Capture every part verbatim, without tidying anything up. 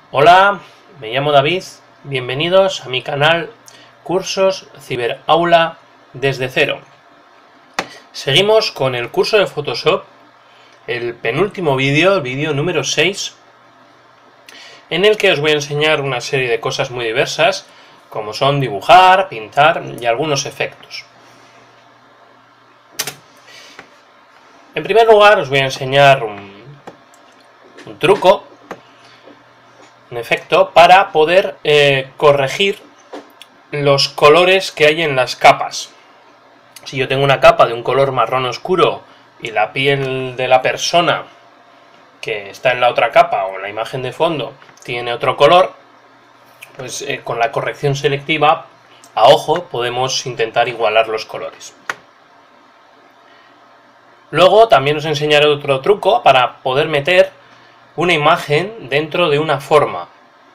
Hola, me llamo David, bienvenidos a mi canal Cursos Ciberaula desde cero. Seguimos con el curso de Photoshop, el penúltimo vídeo, el vídeo número seis, en el que os voy a enseñar una serie de cosas muy diversas, como son dibujar, pintar y algunos efectos. En primer lugar os voy a enseñar un, un truco, un efecto para poder eh, corregir los colores que hay en las capas. Si yo tengo una capa de un color marrón oscuro y la piel de la persona que está en la otra capa o la imagen de fondo tiene otro color, pues eh, con la corrección selectiva a ojo podemos intentar igualar los colores. Luego también os enseñaré otro truco para poder meter una imagen dentro de una forma.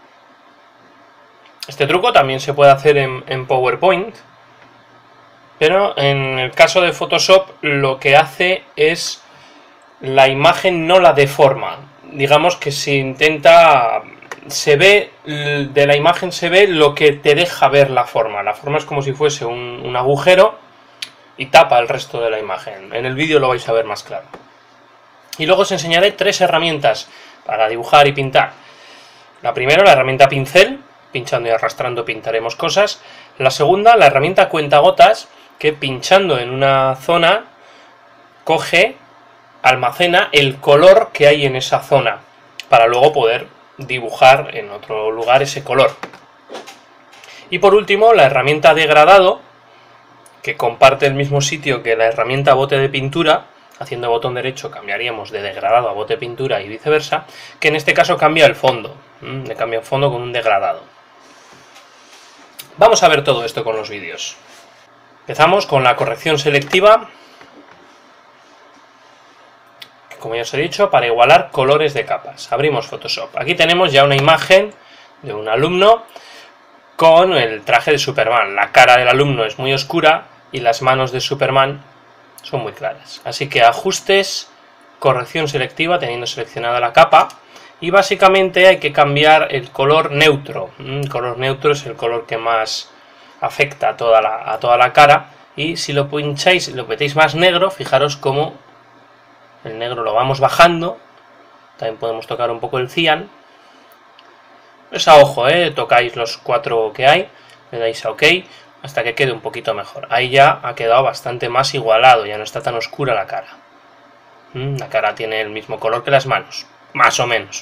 Este truco también se puede hacer en, en PowerPoint, pero en el caso de Photoshop lo que hace es la imagen no la deforma. Digamos que se intenta, se ve, de la imagen se ve lo que te deja ver la forma. La forma es como si fuese un, un agujero y tapa el resto de la imagen. En el vídeo lo vais a ver más claro. Y luego os enseñaré tres herramientas para dibujar y pintar. La primera, la herramienta pincel, pinchando y arrastrando pintaremos cosas. La segunda, la herramienta cuentagotas, que pinchando en una zona coge, almacena el color que hay en esa zona, para luego poder dibujar en otro lugar ese color. Y por último, la herramienta degradado, que comparte el mismo sitio que la herramienta bote de pintura. Haciendo botón derecho cambiaríamos de degradado a bote de pintura y viceversa, que en este caso cambia el fondo, ¿Mm? le cambia el fondo con un degradado. Vamos a ver todo esto con los vídeos. Empezamos con la corrección selectiva, como ya os he dicho, para igualar colores de capas. Abrimos Photoshop. Aquí tenemos ya una imagen de un alumno con el traje de Superman. La cara del alumno es muy oscura y las manos de Superman son muy claras. Así que ajustes, corrección selectiva, teniendo seleccionada la capa, y básicamente hay que cambiar el color neutro. El color neutro es el color que más afecta a toda la, a toda la cara, y si lo pincháis y lo metéis más negro, fijaros cómo el negro lo vamos bajando. También podemos tocar un poco el cian. Es a ojo, ¿eh? Tocáis los cuatro que hay, le dais a OK, hasta que quede un poquito mejor. Ahí ya ha quedado bastante más igualado, ya no está tan oscura la cara. ¿Mm? La cara tiene el mismo color que las manos, más o menos.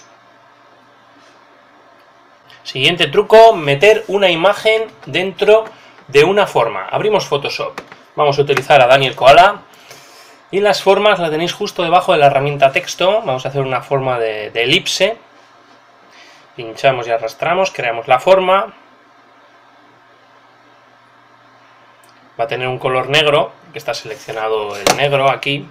Siguiente truco, meter una imagen dentro de una forma. Abrimos Photoshop. Vamos a utilizar a Daniel Koala. Y las formas las tenéis justo debajo de la herramienta texto. Vamos a hacer una forma de, de elipse. Pinchamos y arrastramos, creamos la forma. Va a tener un color negro, que está seleccionado el negro aquí.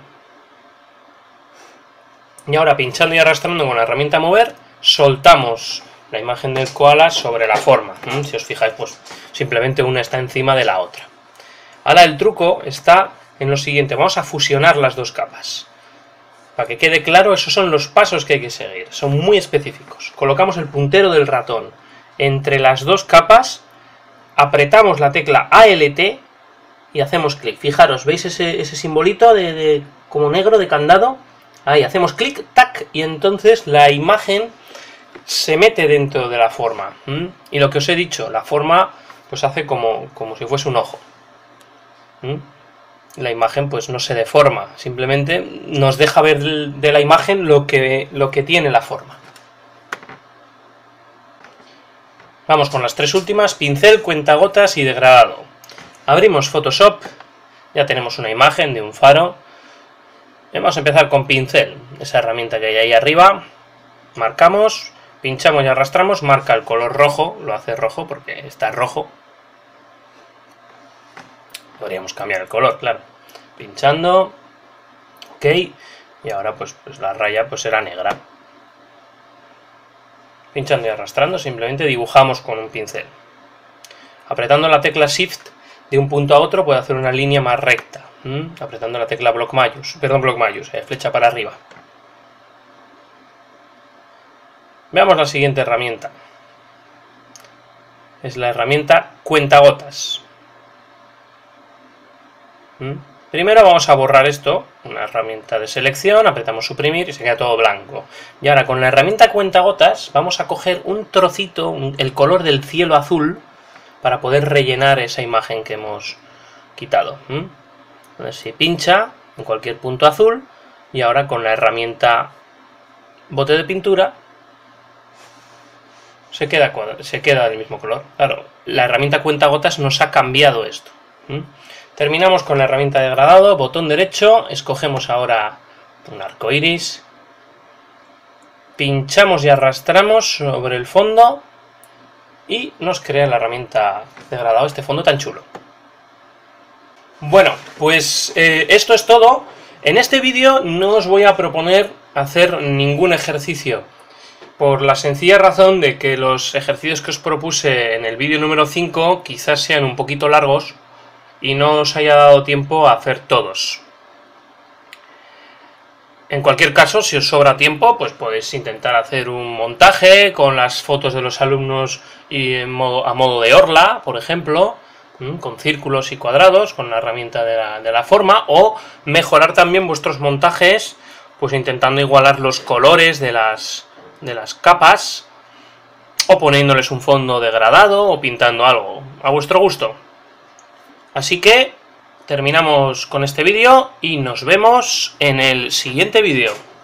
Y ahora pinchando y arrastrando con la herramienta mover, soltamos la imagen del koala sobre la forma. ¿Mm? Si os fijáis, pues simplemente una está encima de la otra. Ahora el truco está en lo siguiente, vamos a fusionar las dos capas. Para que quede claro, esos son los pasos que hay que seguir, son muy específicos. Colocamos el puntero del ratón entre las dos capas, apretamos la tecla Alt y hacemos clic. Fijaros, ¿veis ese, ese simbolito de, de como negro de candado? Ahí hacemos clic, tac, y entonces la imagen se mete dentro de la forma. ¿Mm? Y lo que os he dicho, la forma pues hace como, como si fuese un ojo. ¿Mm? La imagen pues no se deforma, simplemente nos deja ver de la imagen lo que, lo que tiene la forma. Vamos con las tres últimas, pincel, cuentagotas y degradado. Abrimos Photoshop, ya tenemos una imagen de un faro. Vamos a empezar con pincel, esa herramienta que hay ahí arriba. Marcamos, pinchamos y arrastramos, marca el color rojo, lo hace rojo porque está rojo. Podríamos cambiar el color, claro. Pinchando, OK, y ahora pues, pues la raya pues será negra. Pinchando y arrastrando, simplemente dibujamos con un pincel. Apretando la tecla Shift de un punto a otro puede hacer una línea más recta. ¿Mm? Apretando la tecla Block Mayus, perdón, Block Mayus, eh, flecha para arriba. Veamos la siguiente herramienta. Es la herramienta cuentagotas. ¿Mm? Primero vamos a borrar esto, una herramienta de selección, apretamos suprimir y se queda todo blanco. Y ahora con la herramienta cuentagotas vamos a coger un trocito, un, el color del cielo azul, para poder rellenar esa imagen que hemos quitado. ¿Mm? Entonces se pincha en cualquier punto azul y ahora con la herramienta bote de pintura se queda, se queda del mismo color. Claro, la herramienta cuentagotas nos ha cambiado esto. ¿Mm? Terminamos con la herramienta de degradado, botón derecho, escogemos ahora un arco iris, pinchamos y arrastramos sobre el fondo y nos crea la herramienta de degradado este fondo tan chulo. Bueno, pues eh, esto es todo. En este vídeo no os voy a proponer hacer ningún ejercicio, por la sencilla razón de que los ejercicios que os propuse en el vídeo número cinco quizás sean un poquito largos y no os haya dado tiempo a hacer todos. En cualquier caso, si os sobra tiempo, pues podéis intentar hacer un montaje con las fotos de los alumnos y en modo, a modo de orla, por ejemplo, con círculos y cuadrados, con la herramienta de la, de la forma, o mejorar también vuestros montajes, pues intentando igualar los colores de las, de las capas, o poniéndoles un fondo degradado, o pintando algo, a vuestro gusto. Así que terminamos con este vídeo y nos vemos en el siguiente vídeo.